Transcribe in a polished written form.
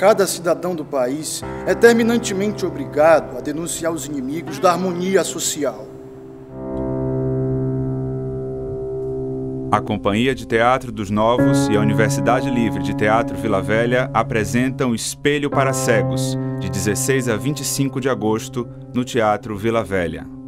cada cidadão do país é terminantemente obrigado a denunciar os inimigos da harmonia social. A Companhia de Teatro dos Novos e a Universidade Livre de Teatro Vila Velha apresentam Espelho para Cegos, de 16 a 25 de agosto, no Teatro Vila Velha.